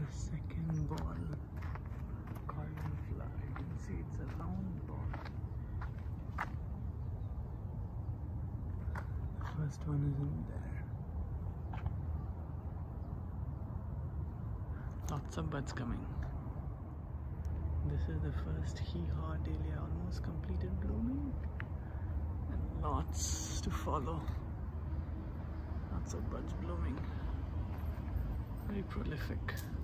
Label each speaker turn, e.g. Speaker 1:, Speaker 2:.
Speaker 1: The second ball, carbon fly. You can see it's a round ball. The first one is in there. Lots of buds coming. This is the first Hee Haugh Dahlia, almost completed blooming, and lots to follow. Lots of buds blooming. Very prolific.